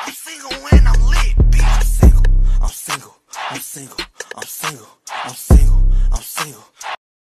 I'm single and I'm lit, bitch. I'm single, I'm single, I'm single, I'm single, I'm single, I'm single.